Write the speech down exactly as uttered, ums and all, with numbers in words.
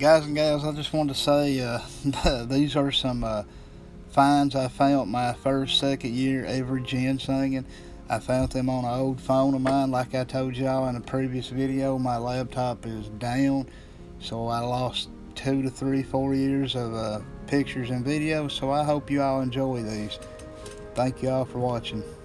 Guys and gals, I just wanted to say uh, these are some uh, finds I found my first, second year ever ginsenging. I found them on an old phone of mine. Like I told y'all in a previous video, my laptop is down, so I lost two to three, four years of uh, pictures and videos. So I hope you all enjoy these. Thank you all for watching.